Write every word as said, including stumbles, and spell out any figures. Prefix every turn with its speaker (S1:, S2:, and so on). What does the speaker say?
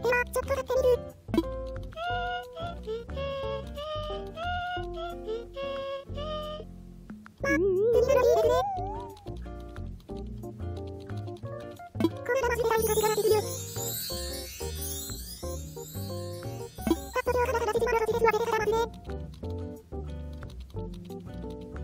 S1: ではちょっと買ってみる。まあ、次ならいいですね。これはマジで大事が力すぎる。